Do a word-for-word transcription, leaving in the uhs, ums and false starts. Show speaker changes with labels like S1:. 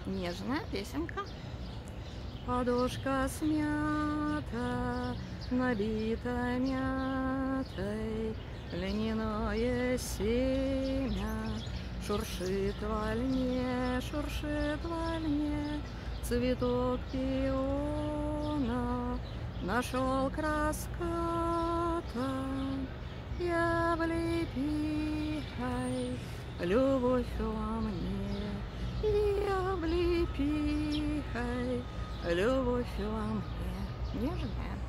S1: Нежная песенка.
S2: Подушка смята, набита мятой, льняное семя шуршит во льне, шуршит во льне. Цветок пиона нашел краската, я облепихай, любовь во мне, я облепихай, любовь во мне.
S1: Нежная.